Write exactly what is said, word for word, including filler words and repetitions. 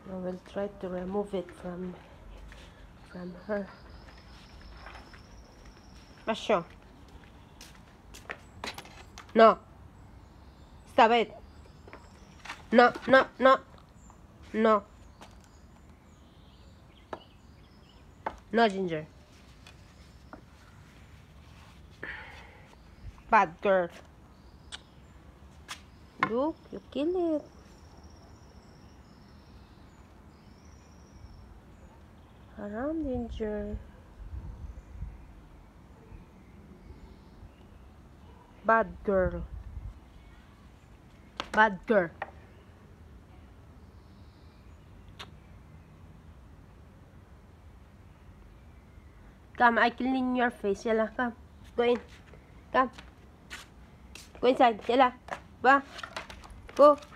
I will try to remove it from from her. Asho. No. Stop it. No, no, no. No. No, Ginger. Bad girl. Look, you kill it. Around, Ginger. Bad girl. Bad girl. Come, I clean your face. Yala, come. Go in. Come. Go inside. Yala. Ba. Go.